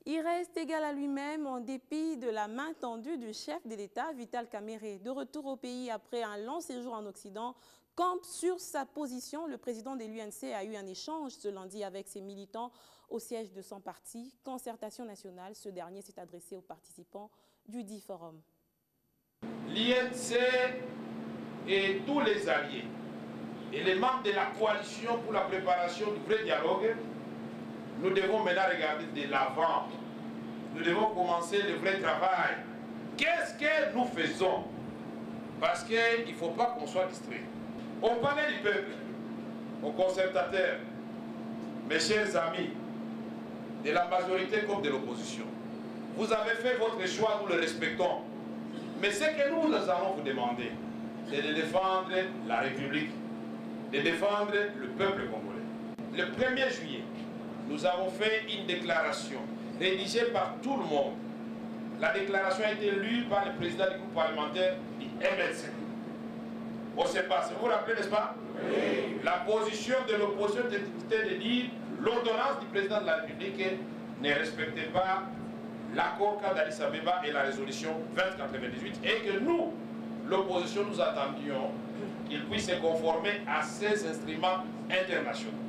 Il reste égal à lui-même en dépit de la main tendue du chef de l'État, Vital Kamerhe. De retour au pays après un long séjour en Occident, campe sur sa position. Le président de l'UNC a eu un échange ce lundi avec ses militants au siège de son parti, Concertation Nationale. Ce dernier s'est adressé aux participants du dit forum. L'INC et tous les alliés et les membres de la coalition pour la préparation du vrai dialogue, nous devons maintenant regarder de l'avant. Nous devons commencer le vrai travail. Qu'est-ce que nous faisons? Parce qu'il ne faut pas qu'on soit distrait. On parlait du peuple, aux concertateurs, mes chers amis, de la majorité comme de l'opposition. Vous avez fait votre choix, nous le respectons. Mais ce que nous allons vous demander, c'est de défendre la République, de défendre le peuple congolais. Le 1er juillet, nous avons fait une déclaration rédigée par tout le monde. La déclaration a été lue par le président du groupe parlementaire du MLC. On s'est passé, vous vous rappelez, n'est-ce pas? Oui. La position de l'opposition était de dire l'ordonnance du président de la République ne respectait pas l'accord d'Addis Abeba et la résolution 2098 et que nous, l'opposition, nous attendions qu'il puisse se conformer à ces instruments internationaux.